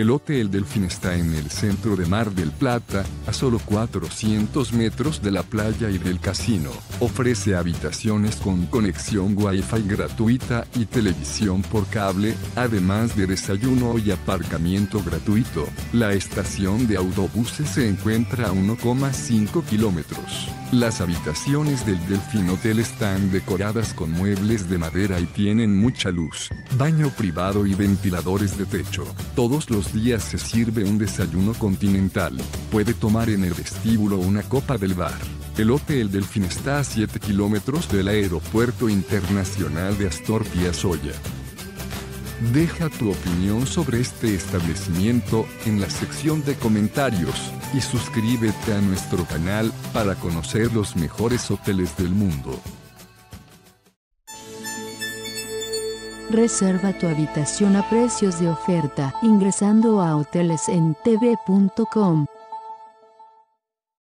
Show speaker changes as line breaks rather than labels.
El Hotel Delfín está en el centro de Mar del Plata, a solo 400 metros de la playa y del casino. Ofrece habitaciones con conexión Wi-Fi gratuita y televisión por cable, además de desayuno y aparcamiento gratuito. La estación de autobuses se encuentra a 1,5 kilómetros. Las habitaciones del Delfín Hotel están decoradas con muebles de madera y tienen mucha luz, baño privado y ventiladores de techo. Todos los días se sirve un desayuno continental. Puede tomar en el vestíbulo una copa del bar. El Hotel Delfín está a 7 kilómetros del Aeropuerto Internacional de Astor Piazzolla. Deja tu opinión sobre este establecimiento en la sección de comentarios y suscríbete a nuestro canal para conocer los mejores hoteles del mundo.
Reserva tu habitación a precios de oferta ingresando a hotelesentv.com.